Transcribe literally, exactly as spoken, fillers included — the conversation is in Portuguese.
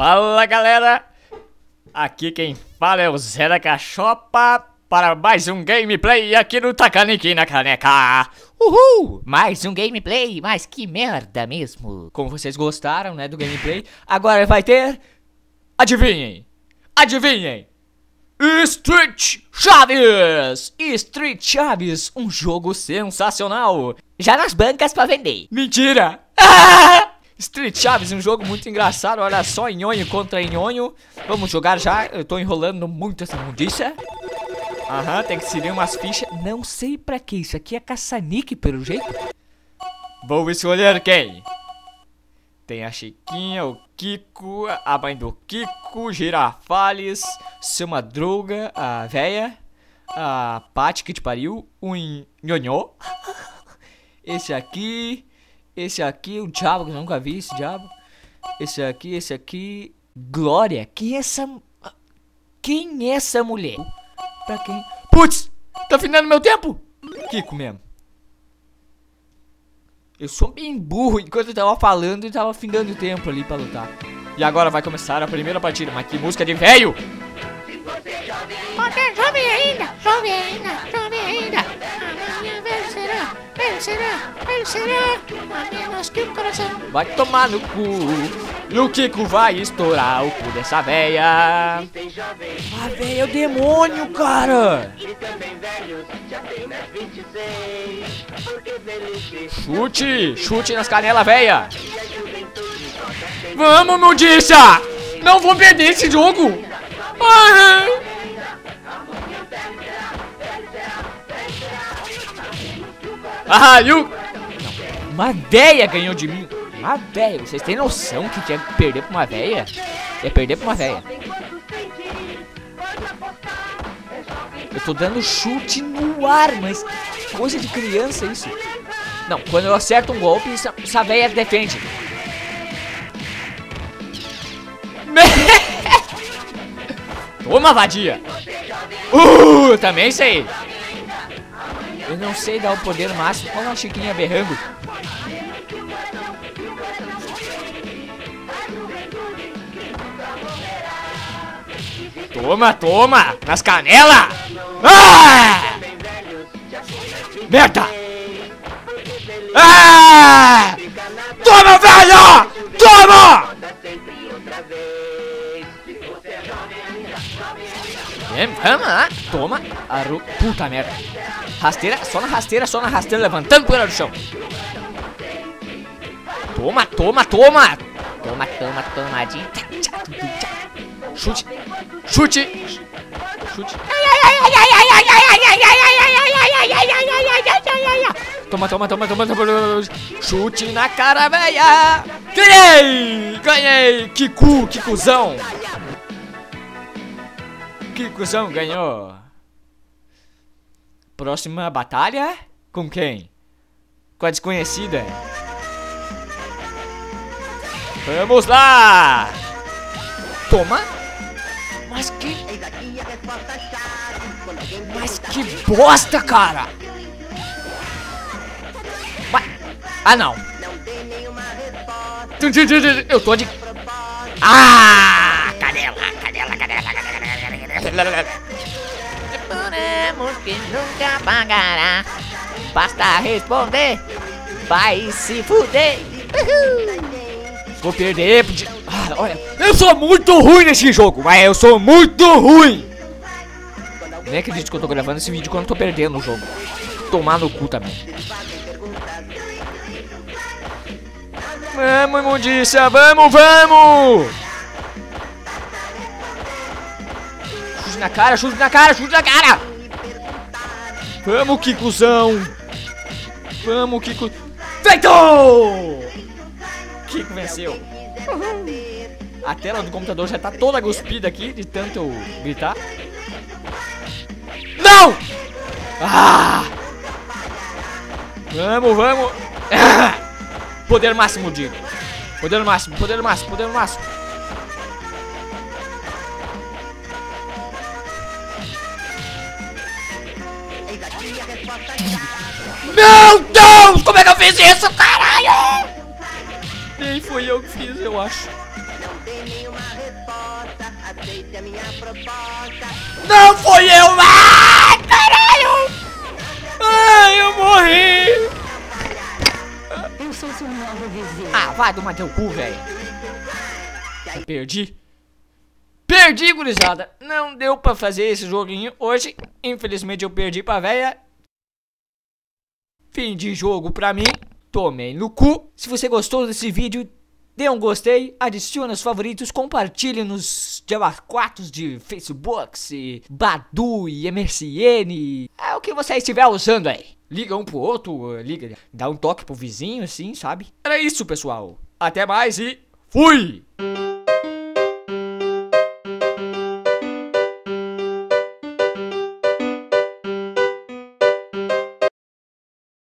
Fala galera, aqui quem fala é o Zé da Cachopa para mais um gameplay aqui no Tacaniquim na Caneca. Uhul! Mais um gameplay, mas que merda mesmo. Como vocês gostaram, né, do gameplay, agora vai ter... Adivinhem! Adivinhem! Street Chaves! Street Chaves, um jogo sensacional. Já nas bancas pra vender. Mentira! Ah! Street Chaves, um jogo muito engraçado. Olha só, nhonho contra nhonho. Vamos jogar já, eu tô enrolando muito essa mundiça. Aham, tem que inserir umas fichas. Não sei pra que, isso aqui é caça-níquel pelo jeito. Vou escolher quem? Tem a Chiquinha, o Kiko, a mãe do Kiko, Girafales, Seu Madruga, a véia, a Paty que te pariu, o nhonhô. Esse aqui, esse aqui, o diabo, que eu nunca vi esse diabo. Esse aqui, esse aqui, Glória. Quem é essa... Quem é essa mulher? Pra quem? Putz, tá finando meu tempo? Kiko mesmo. Eu sou bem burro, enquanto eu tava falando e tava findando o tempo ali pra lutar. E agora vai começar a primeira partida, mas que música de velho! Você é jovem ainda, jovem ainda, jovem ainda. Amanhã vencerá, vencerá, vencerá. A menos que o coração. Vai tomar no cu, e o Kiko vai estourar o cu dessa véia. A véia é o demônio, cara! Chute, chute nas canelas, véia! Vamos, mundiça! Não vou perder esse jogo! Ah! Ah, you... Uma véia ganhou de mim. Uma véia. Vocês têm noção que tinha que perder pra uma véia? Ia perder pra uma véia. Eu tô dando chute no ar, mas coisa de criança isso. Não, quando eu acerto um golpe, essa, essa véia defende. Toma, vadia. Uh, também sei. Eu não sei dar o poder máximo. Olha a Chiquinha berrando. Toma, toma! Nas canelas! Ah! Merda! Ah! Toma, velho! Toma! Vamos lá, toma. Aru... Puta merda. Rasteira, só na rasteira, só na rasteira, levantando poeira do chão. Toma, toma, toma. Toma, toma, tomadinha. Chute, chute, chute. Toma, toma, toma, toma, toma. Chute na cara, véia. Ganhei, ganhei. Que cu, que cuzão. Que cuzão ganhou. Próxima batalha? Com quem? Com a desconhecida. Vamos lá! Toma! Mas que... Mas que bosta, cara! Vai. Ah, não! Eu tô de... Ah! Canela, canela, canela, canela, canela. Juramos que nunca pagará. Basta responder. Vai se fuder. Uhul. Vou perder. Ah, olha, eu sou muito ruim nesse jogo, mas eu sou muito ruim. Nem acredito que eu tô gravando esse vídeo quando eu tô perdendo o jogo. Tomar no cu também. Vamos, imundícia, vamos, vamos. Chute na cara, chute na cara, chute na cara. Vamos, Kikuzão. Vamos, Kiko. Feito! Kiko venceu. Uhum. A tela do computador já tá toda cuspida aqui, de tanto eu gritar. Não! Ah! Vamos, vamos. Ah! Poder máximo, digo. Poder máximo, poder máximo, poder máximo. Meu Deus! Como é que eu fiz isso, caralho? Nem foi eu que fiz, eu acho. Não foi eu! Ai, caralho! Ai, eu morri! Eu sou seu novo vizinho. Ah, vai tomar teu cu, velho. Perdi. Perdi, gurizada. Não deu pra fazer esse joguinho hoje. Infelizmente eu perdi pra véia. Fim de jogo pra mim. Tomei no cu. Se você gostou desse vídeo, dê um gostei, adicione os favoritos, compartilhe nos jabaquatos de Facebook, Badu e M S N. É o que você estiver usando aí. Liga um pro outro, liga, dá um toque pro vizinho assim, sabe? Era isso, pessoal. Até mais e fui!